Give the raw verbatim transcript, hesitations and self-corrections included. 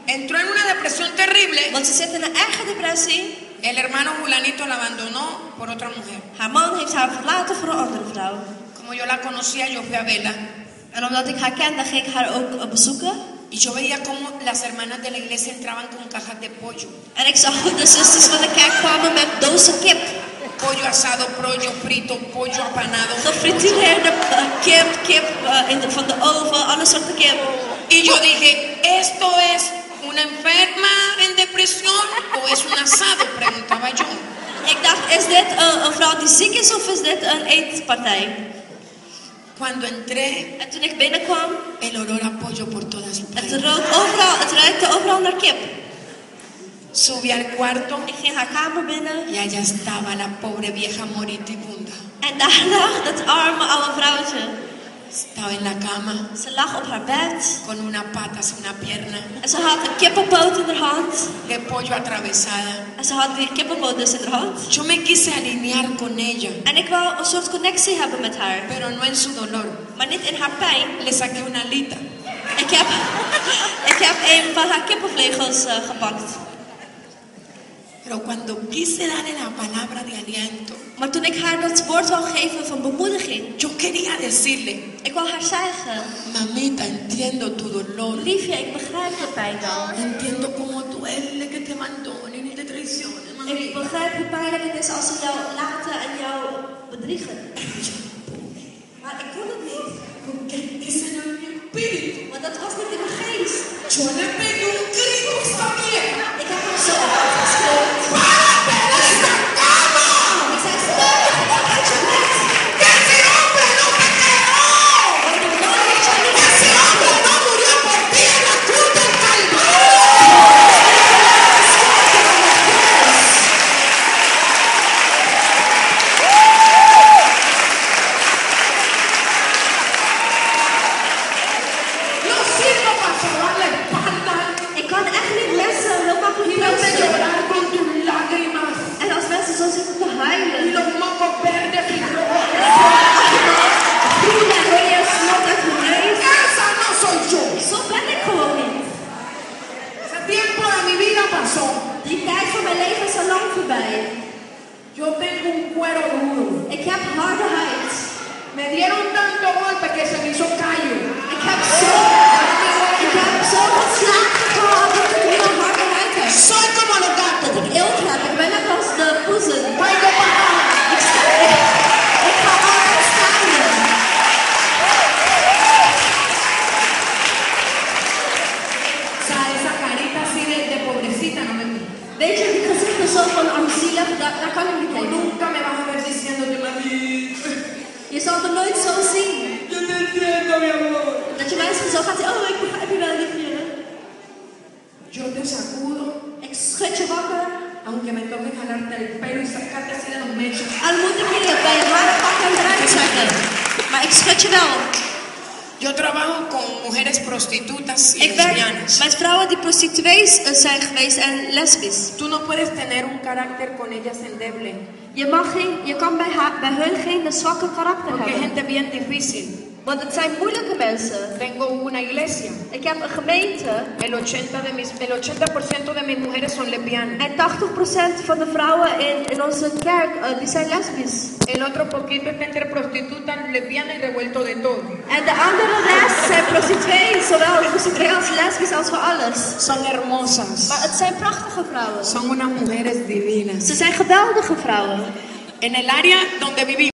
Entró en una depresión terrible. Want ze zit in een erge depressie. El hermano Julanito la abandonó por otra mujer. Haar man heeft haar verlaten voor een andere vrouw. Como yo la conocía, yo fui a verla. En omdat ik haar kende, ging ik haar ook bezoeken. Y yo veía cómo las hermanas de la iglesia entraban con cajas de pollo. En ik zag hoe de zusters van de kerk kwamen met dozen kip. Pollo asado, pollo frito, pollo apanado. Gefrituurde kip, kip uh, in de, van de oven, alle soorten kip. Y yo dije, ¿esto es una enferma en depresión o es un asado? Preguntaba yo. Ik dacht, is dit uh, een vrouw die ziek is of is dit een eetpartij? Cuando entré, En toen ik binnenkwam, el olor a pollo por todas het, partes. rook overal, het ruikte overal naar kip. Subí al cuarto Ik ging haar kamer binnen y allá estaba la pobre vieja moribunda. en daar lag dat arme oude vrouwtje. Estaba en la cama Ze lag op haar bed con una pata, una pierna en ze had een kippenpoot in haar hand. de pollo atravesada. En ze had die kippenpoot dus in haar hand. Yo me quise alinear con ella, En ik wou een soort connectie hebben met haar, pero no en su dolor. maar niet in haar pijn. Le saqué una alita. Ik heb, ik heb een van haar kippenvlegels uh, gepakt. Pero cuando quise darle la palabra de aliento, Maar toen ik haar dat woord wou geven van bemoediging, yo quería decirle, ik wou haar zeggen: mamita, entiendo tu dolor. liefje, ik begrijp je pijn wel. Entiendo cómo duele que te abandonen y te traicionen, Ik mamita. begrijp hoe pijnlijk het is als ze jou laten en jou bedriegen. Maar ik kon het niet. Porque ese no es mi espíritu. Want dat was niet in mijn geest. Yo le pegué un grito a esta vieja. Ik heb hem zo hard geschreeuwd. ¡Párate de esta cama! Ik zei: stop, ik ga uit je bed. ¡Que ese hombre no te creó! Want de man heeft jou niet ¡Ese hombre no murió por ti en la cruz del Calvario! No sirvo para salvar la espalda Ik kan echt niet mensen heel makkelijk y verte troosten. llorar con tus lágrimas En als mensen zo zitten te y huilen. los mocos verdes y rojos. Groen en rode snot uit hun neus. ¡Esa no soy yo! Zo ben ik gewoon niet. Ese tiempo de mi vida pasó. Die tijd van mijn leven is al lang voorbij. Yo tengo un cuero duro. Ik heb harde huid. Me dieron tanto golpe que se me hizo callo. Ik heb zo, ik heb zo geslagen gehad dat ik nu een harde huid heb. Soy como los gatos. Dat ik eelt heb. Ik ben net als de poezen. Caigo para Ik, sta, ik, ik ga altijd staan. O sea, esa carita así de, de pobrecita no me gusta. Weet je, die gezichten zo van armzielig, daar, daar kan ik niet heen. Nunca me vas a ver diciéndote, mami. Je zal het er nooit zo zien. Yo te entiendo, mi amor. Dat je mensen zo gaat zeggen: oh, ik begrijp je wel, liefje. Yo te sacudo, Ik schud je wakker. aunque me toque jalarte el pelo y sacarte así de los mechos. Al moet ik je bij je haren pakken en eruit trekken. Maar ik schud je wel. Yo trabajo con mujeres prostitutas y Ik werk lesbianas. met vrouwen die prostituees uh, zijn geweest en lesbisch. Tú no puedes tener un carácter con ellas endeble, Je, mag geen, je kan bij, haar, bij hun geen zwakke karakter porque es hebben. gente bien difícil. Want het zijn moeilijke mensen. Tengo una iglesia. Ik heb een gemeente El ochenta de mis, el ochenta por ciento de mis mujeres son lesbianas. en tachtig procent van de vrouwen in, in onze kerk uh, die zijn lesbisch. El otro poquito está entre prostitutas, lesbianas y revuelto de todo. En de andere rest zijn prostituees, zowel prostituees als lesbisch als voor alles. Son hermosas. Maar het zijn prachtige vrouwen. Son unas mujeres divinas. Ze zijn geweldige vrouwen. En el área donde vivimos.